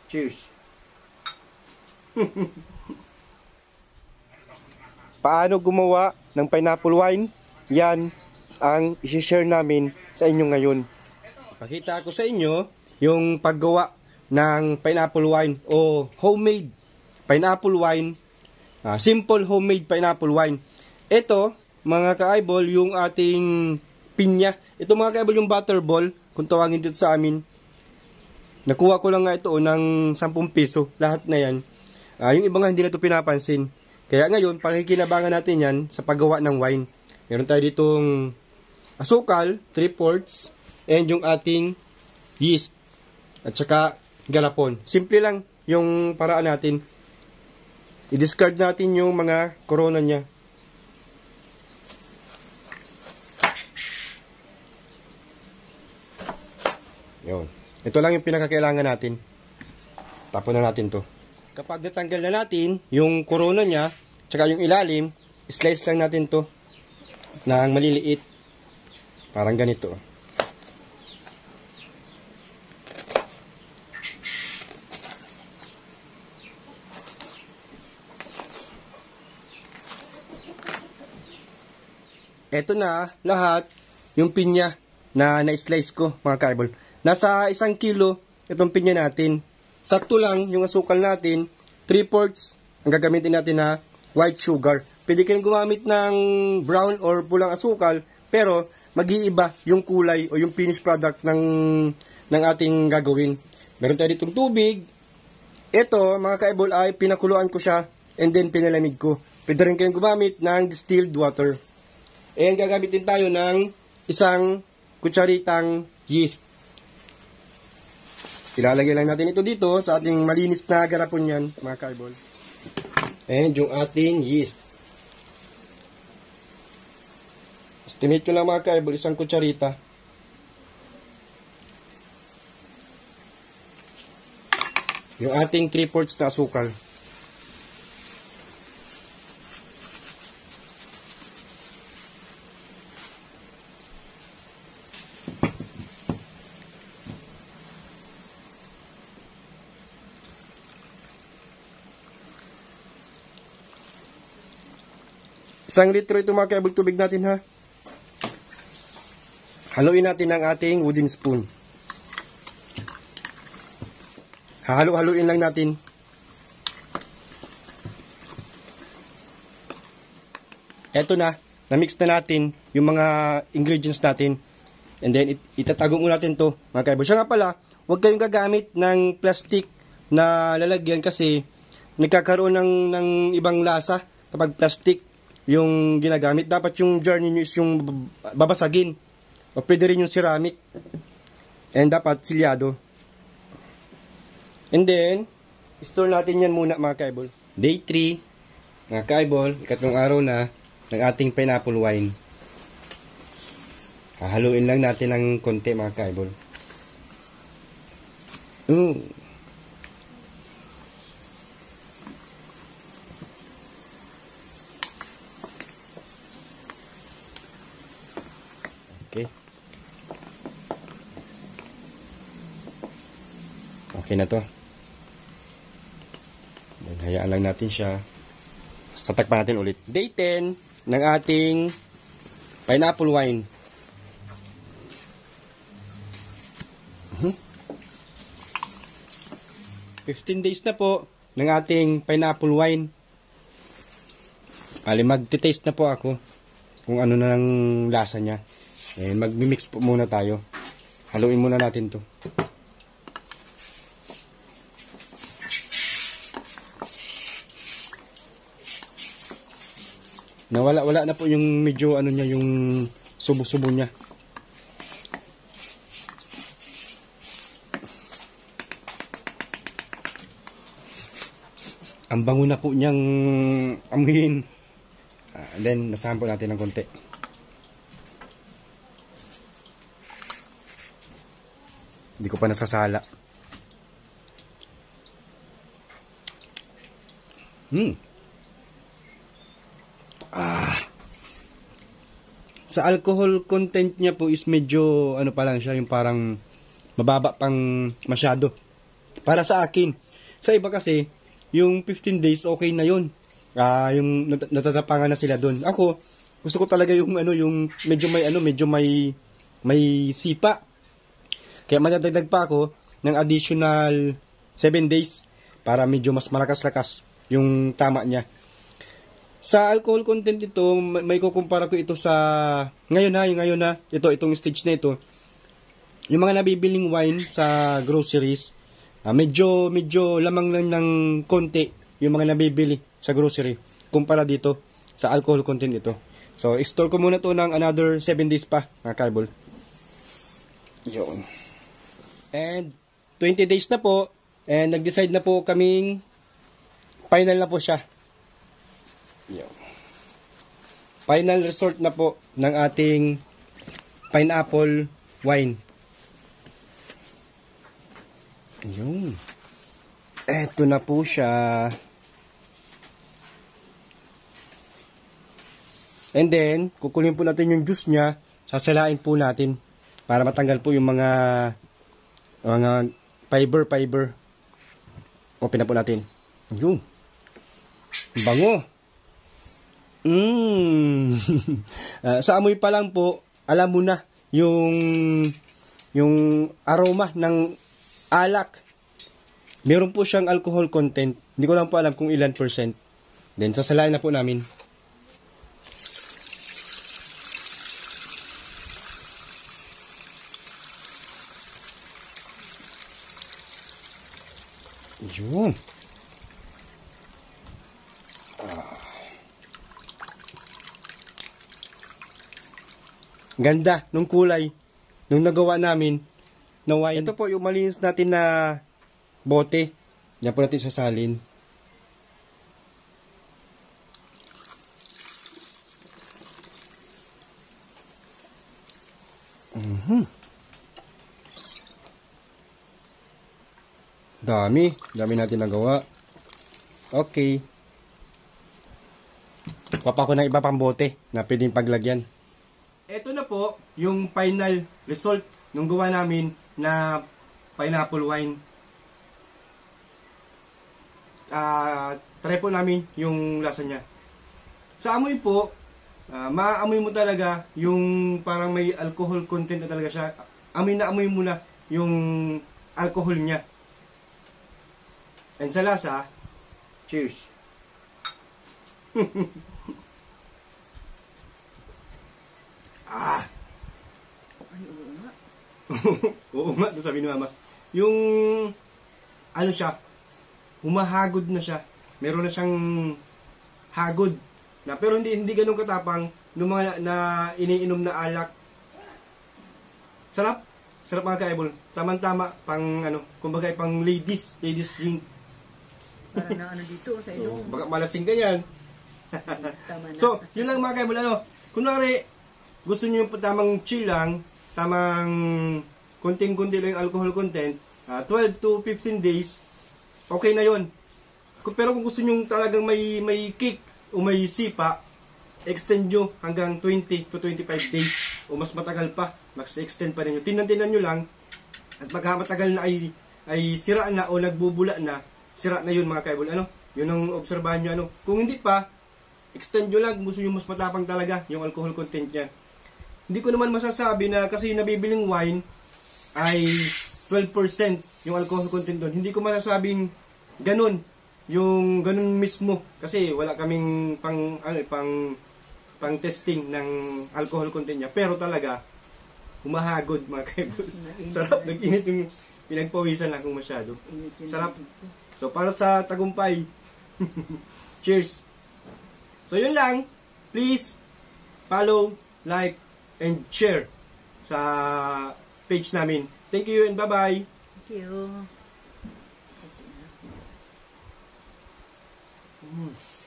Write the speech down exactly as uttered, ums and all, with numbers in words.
Cheers. Paano gumawa ng pineapple wine? Yan ang isi-share namin sa inyo ngayon. Pakita ko sa inyo yung paggawa ng pineapple wine o homemade pineapple wine. Uh, simple homemade pineapple wine. Ito, mga ka-eyeball, yung ating pinya. Ito mga ka-eyeball, yung butterball, kung tawagin dito sa amin. Nakuha ko lang nga ito oh, ng sampung piso. Lahat na yan. Uh, yung iba nga hindi na ito pinapansin. Kaya ngayon, pakikinabangan natin yan sa paggawa ng wine. Meron tayo ditong asukal, three fourths, and yung ating yeast. At saka galapon. Simple lang yung paraan natin. I-discard natin yung mga corona niya. Yun. Ito lang yung pinakakailangan natin. Tapon na natin to. Kapag natanggal na natin yung corona niya, tsaka yung ilalim, slice lang natin to ng maliliit. Parang ganito. Ito na lahat yung pinya na na-slice ko, mga ka-eyeball. Nasa isang kilo itong pinya natin. Sakto lang yung asukal natin, three fourths ang gagamitin natin na white sugar. Pwede kayong gumamit ng brown or pulang asukal, pero mag-iiba yung kulay o yung finished product ng, ng ating gagawin. Meron tayo ditong tubig. Ito, mga ka-eyeball, ay pinakuluan ko siya and then pinalamig ko. Pwede rin kayong gumamit ng distilled water. And gagamitin tayo ng isang kutsaritang yeast. Ilalagay lang natin ito dito sa ating malinis na garapon yan, mga ka-eyeball. And yung ating yeast. Estimate ko lang, mga ka-eyeball, isang kutsarita. Yung ating three fourths na asukal. Isang litro ito, mga ka-eyeball, tubig natin ha. Haluin natin ang ating wooden spoon. Hahalo-haluin lang natin. Eto na, na-mix na natin yung mga ingredients natin. And then, it itatago mo natin to, mga ka-eyeball. Siya nga pala, huwag kayong gagamit ng plastic na lalagyan kasi nagkakaroon ng, ng ibang lasa kapag plastic yung ginagamit. Dapat yung jar ninyo is yung babasagin. O pwede rin yung ceramic. And dapat silyado. And then, store natin yan muna, mga ka-eyeball. Day three, mga ka-eyeball, ikatlong araw na ng ating pineapple wine. Hahaluin lang natin ng konti, mga ka-eyeball. Ooh. Okay. Okay na to. Then, hayaan lang natin siya. Tatakpan natin ulit. Day ten ng ating pineapple wine. Uh-huh. fifteen days na po ng ating pineapple wine. Ali, magte-taste na po ako kung ano na ang lasa niya. Eh, mag-mix po muna tayo. Haluin muna natin to. Nawala wala na po yung medyo ano niya, yung subo-subo niya. Ang bango na po niyang amuhin. Ah, and then nasampo natin ng konti. Hindi ko pa nasasala. Hmm. Ah. Sa alcohol content niya po is medyo ano pa lang siya, yung parang mababa pang masyado. Para sa akin. Sa iba kasi, yung fifteen days, okay na yun. Ah, yung nat- natatapangan na sila doon. Ako, gusto ko talaga yung ano, yung medyo may ano, medyo may may sipa. Kaya madadagdag pa ako ng additional seven days para medyo mas malakas-lakas yung tama niya. Sa alcohol content ito, may kukumpara ko ito sa ngayon na, yung ngayon na, ito itong stage na ito. Yung mga nabibiling wine sa groceries, uh, medyo medyo lamang lang ng konti yung mga nabibili sa grocery kumpara dito sa alcohol content ito. So, store ko muna to ng another seven days pa, mga kaibol. Yun. And twenty days na po, and nag-decide na po kaming final na po siya. Yun. Final resort na po ng ating pineapple wine. Yun. Eto na po siya. And then, kukunin po natin yung juice niya, sasalain po natin para matanggal po yung mga mga fiber fiber. Open na po natin. Yun. Bango. Mm. uh, sa amoy pa lang po, alam mo na yung yung aroma ng alak. Meron po siyang alcohol content. Hindi ko lang po alam kung ilan percent. Then sasalain na po namin. Yun. Ah. Ganda nung kulay nung nagawa namin na wine. Ito po yung malinis natin na bote. Yan po natin sasalin. Mhm. Dami. Dami natin nagawa. Okay. Papa ko ng iba pang bote na pwedeng paglagyan. Ito na po yung final result nung gawa namin na pineapple wine. Ah, uh, try po namin yung lasa niya. Sa amoy po, uh, maamoy mo talaga yung parang may alcohol content na talaga siya. Amoy na amoy mo na yung alcohol niya. And sa lasa, cheers. Ah. Ay, oo nga. Oo nga, sabi ni Mama. Yung, ano siya, humahagod na siya. Meron na siyang hagod. Na, pero hindi hindi ganun katapang ng mga na iniinom na alak. Sarap. Sarap mga kaibol. Tama-tama, pang, ano, kumbaga pang ladies, ladies drink. Para na ano dito sa So, ilong. baka malasing ka yan. Tama na. So, yun lang mga kaibol, ano, kunwari, gusto nyo yung tamang chill lang, tamang konting-kunti lang yung alcohol content, uh, twelve to fifteen days, okay na yun. Pero kung gusto nyo talagang may, may kick o may sipa, extend nyo hanggang twenty to twenty-five days o mas matagal pa, mas-extend pa rin nyo. Tinan-tinan nyo lang, at pagka matagal na ay, ay sira na o nagbubula na, sira na yun mga kaibol. Ano? Yun ang obserbahan nyo. Ano? Kung hindi pa, extend nyo lang, gusto nyo mas matapang talaga yung alcohol content niya. Hindi ko naman masasabi na kasi yung nabibiling wine ay twelve percent yung alcohol content doon. Hindi ko masasabing ganun, yung ganun mismo. Kasi wala kaming pang, ano, pang, pang testing ng alcohol content niya. Pero talaga, humahagod mga kaibol. Sarap, nag-init yung pinagpawisan lang kung masyado. Sarap. So, para sa tagumpay, cheers! So, yun lang. Please, follow, like, and share sa page namin. Thank you and bye-bye! Thank you. Mm.